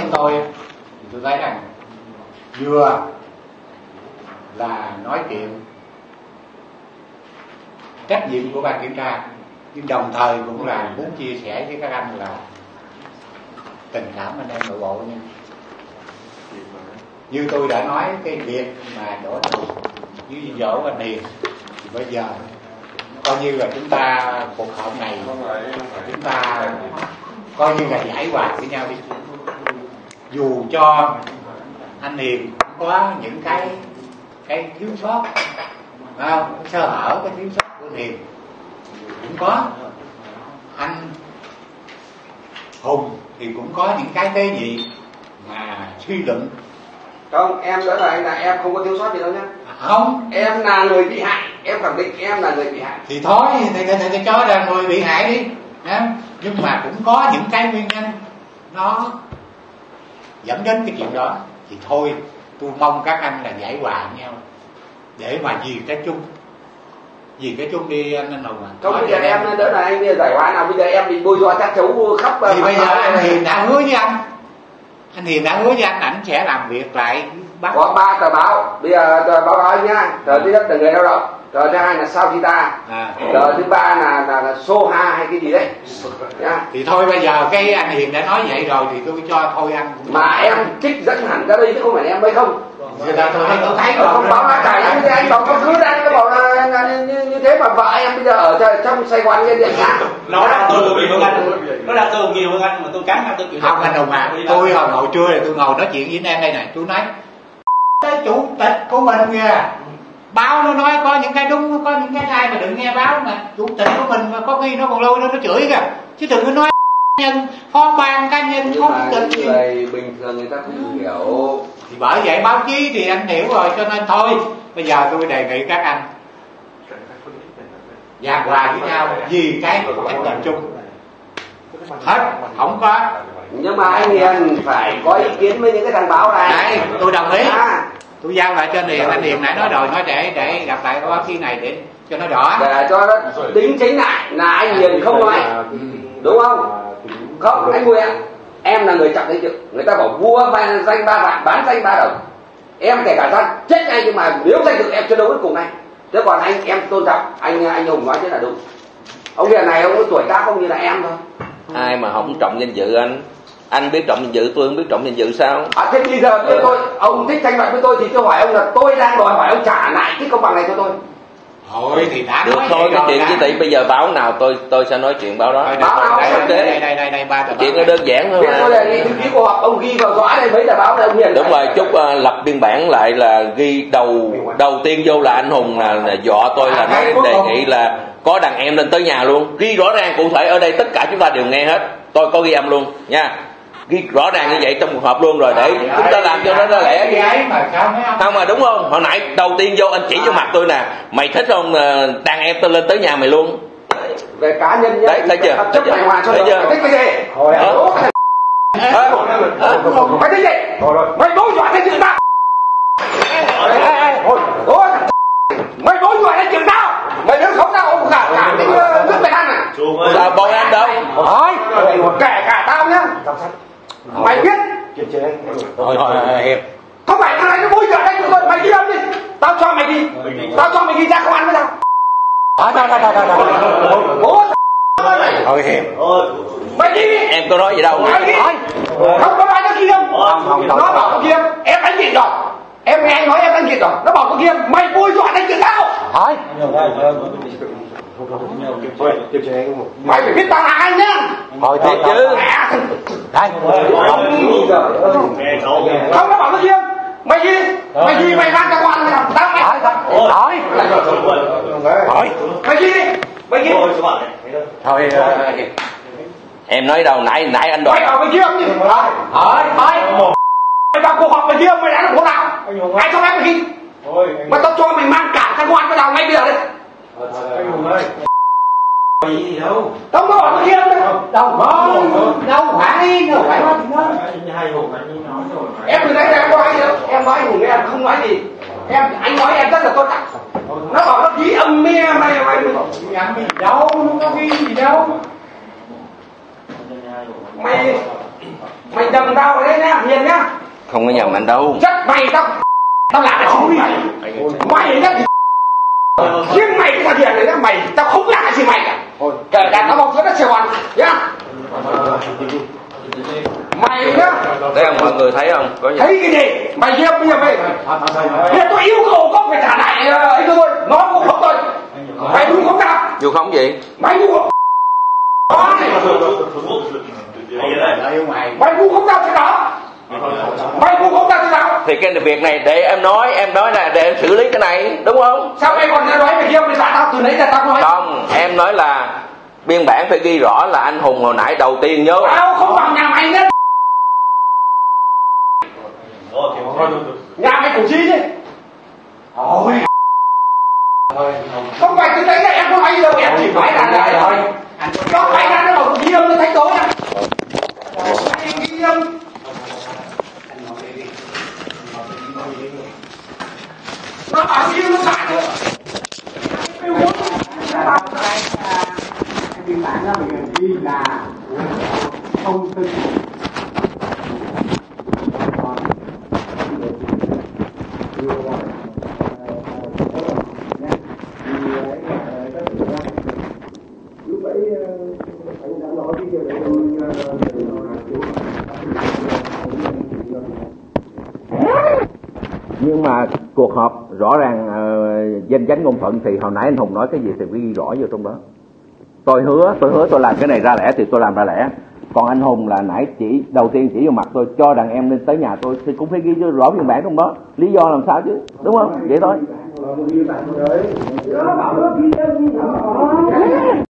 nhân tôi thì tôi thấy rằng vừa là nói chuyện trách nhiệm của ban kiểm tra, nhưng đồng thời cũng là muốn chia sẻ với các anh là tình cảm anh em nội bộ nha. Như tôi đã nói, cái việc mà đổ thừa với dỗ anh Hiền thì bây giờ coi như là chúng ta cuộc họp này chúng ta coi như là giải hòa với nhau đi. Dù cho anh Hiền có những cái thiếu sót, không sơ hở, cái thiếu sót của Hiền cũng có, anh Hùng thì cũng có những cái tế nhị mà suy luận. Không, em nói là anh là em không có thiếu sót gì đâu nhá. Không, em là người bị hại, em khẳng định em là người bị hại. Thì thôi thì cho là người bị hại đi, nhưng mà cũng có những cái nguyên nhân nó dẫn đến cái chuyện đó. Thì thôi, tôi mong các anh là giải hòa nhau để mà vì cái chung đi anh Hùng à. Không, bây giờ em đỡ là anh giải hòa nào, bây giờ em bị bôi nhọ chắc cháu khóc. Thì bây giờ anh Hiền đã hứa với anh Hiền đã hứa với anh sẽ làm việc lại. Có 3 tờ báo, bây giờ tờ báo đó anh nhá. Tờ thứ nhất là người lao động, tờ thứ hai là Sao Kita, tờ thứ ba là Soha hay cái gì đấy nhá. Thì thôi bây giờ cái anh Hiền đã nói vậy rồi thì tôi cho thôi anh cũng mà em trích dẫn hẳn ra đây chứ không phải em mới không. Người ta tôi thấy không báo lá cải lắm, anh bảo có cứ đang nó bảo là như thế mà vợ em bây giờ ở trong Sài Gòn nhân điện nhà. Nó đang tôi nhiều hơn anh, nó đang tôi nhiều hơn anh mà tôi cắn anh tôi chịu. Không anh Hùng à, tôi hồi trưa thì tôi ngồi nói chuyện với anh em đây này, tôi nói cái chủ tịch của mình kìa, báo nó nói có những cái đúng, có những cái sai mà đừng nghe báo, mà chủ tịch của mình mà có khi nó còn lôi nó chửi kìa, chứ đừng có nói nhân phó ban cá nhân không tịch gì. Người bình thường người ta không hiểu. Thì bởi vậy báo chí thì anh hiểu rồi, cho nên thôi bây giờ tôi đề nghị các anh giảng hòa với nhau vì cái trách nhiệm chung hết, không có. Nhưng mà anh Hiền phải có ý kiến với những cái thằng báo này. Đấy, tôi đồng ý. Tôi giao lại cho anh Hiền nãy nói rồi, nói để gặp lại báo chí này để cho nó rõ, để cho nó đính chính lại là anh Hiền không nói, đúng không? Không, anh Nguyện, em là người trọng danh dự, người ta bảo vua danh 3 vạn, bán danh 3 đồng. Em kể cả ra chết ngay, nhưng mà nếu danh dự em chưa đấu đến cùng anh. Thế còn anh em tôn trọng anh Hùng nói thế là đúng. Ông Hiền này ông có tuổi tác không như là em thôi. Ai mà không trọng danh dự anh biết trọng danh dự, tôi không biết trọng danh dự sao? Thế bây giờ với tôi, ông thích tranh luận với tôi thì tôi hỏi ông là tôi đang đòi hỏi ông trả lại cái công bằng này cho tôi. Thôi thì đã được thôi, cái chuyện chỉ tỷ bây giờ báo nào tôi sẽ nói chuyện báo đó. Báo nào đây ba tờ báo. Chuyện nó đơn giản thôi mà. Tôi đề nghị thư ký của họp ông ghi vào rõ đây mấy tờ báo này ông Hiền. Đúng rồi, chúc lập biên bản lại là ghi đầu tiên vô là anh Hùng là dọa tôi là nói đề nghị là có đàn em lên tới nhà luôn, ghi rõ ràng cụ thể ở đây tất cả chúng ta đều nghe hết, tôi có ghi âm luôn nha, ghi rõ ràng như vậy trong cuộc họp luôn rồi để chúng ta làm cho nó lẽ. Không mà đúng không? Hồi nãy đầu tiên vô anh chỉ vô mặt tôi nè, mày thích không đàn em tôi lên tới nhà mày luôn. Về cá nhân nhé. Đấy, thấy chưa? Chấp mày hòa cho được. Mày thích cái gì? Mày thích gì? Mày đối dọa cái chuyện tao. Mày đối dọa cái chuyện tao. Mày nếu không tao ông cả cái nước mày ăn à? Là bọn anh đâu? Thôi, kể cả tao nhá. Mày biết. Thôi Hiệp. Không phải thằng này nó bôi nhọ đây tụi tôi, mày đi đâu đi. Tao cho mày đi. Tao cho mày đi ra công an với tao. Thôi Hiệp. Mày đi đi. Em có nói gì đâu. Mày đi. Không có nói nó kia không. Nó bảo con kia em đánh gì rồi. Em nghe anh nói em đánh gì rồi. Nó bảo con kia mày bôi nhọ đánh chuyện tao. Thôi. Mày phải biết tao là ai nhá. Thôi thiệt chứ. Đây. Không, nó bảo nó kia. Mày đi mày mang cho quan nào. Tao mày. Thôi. Thôi. Mày đi. Mày đi. Thôi. Em nói đâu nãy anh đòi. Mày bảo mày kia không gì. Thôi. Mày vào cuộc họp mày kia mày đã làm cuộc nào. Ai cho phép mày đi. Mà tao cho mày mang cả thằng quan vào đầu ngay bây giờ đây. Anh Hùng ơi. Gì đâu. Tao có bảo cái kia không? Đâu phải nói chuyện đó. Hai Hùng anh nói rồi. Em từ nãy giờ em có nói gì đâu. Em nói Hùng em không nói gì. Anh nói em rất là tôn trọng. Nó bảo nó ghi âm mê mày Đâu, không có ghi gì đâu. Mày Mày nhầm tao ở đây nhá, Hiền nhá. Không có nhầm anh đâu. Chắc mày tao làm cái gì mày. Mày nhá. Riêng mày cái thằng Hiền này nhá, tao không làm cái gì mày cả. Kể cả tao bóng nó Sài Gòn nhá. Mày nhá. Đấy không, mọi người thấy không? Có gì? Thấy cái gì? Mày bây giờ bây giờ tôi yêu cầu con phải trả lại ấy thôi. Nó cũng không thôi. Mày vu khống tao. Vu khống gì? Mày vu khống. Mày vu khống tao thế đó. Mày vu khống tao thế đó. Thì cái việc này để em nói là để em xử lý cái này, đúng không? Sao em còn nói về kia mày dọa tao từ nãy giờ tao nói? Không, em nói là biên bản phải ghi rõ là anh Hùng hồi nãy đầu tiên nhớ. Tao không bằng nhà mày nữa. Nhà mày củ chi chứ. Ôi. Không phải từ nãy giờ em có nói gì đâu, em chỉ nói là thôi. Có phải là nó bảo ghi âm nó thấy tối à? Ghi âm. Nó bảo ghi âm nó xả nữa. Biên bản đó mình ghi là thông tin Nhưng mà cuộc họp rõ ràng danh chánh ngôn thuận thì hồi nãy anh Hùng nói cái gì thì ghi rõ vô trong đó. Tôi hứa tôi làm cái này ra lẽ thì tôi làm ra lẽ. Còn anh Hùng là nãy chỉ đầu tiên chỉ vô mặt tôi cho đàn em lên tới nhà tôi thì cũng phải ghi rõ biên bản trong đó. Lý do làm sao chứ, đúng không? Vậy thôi.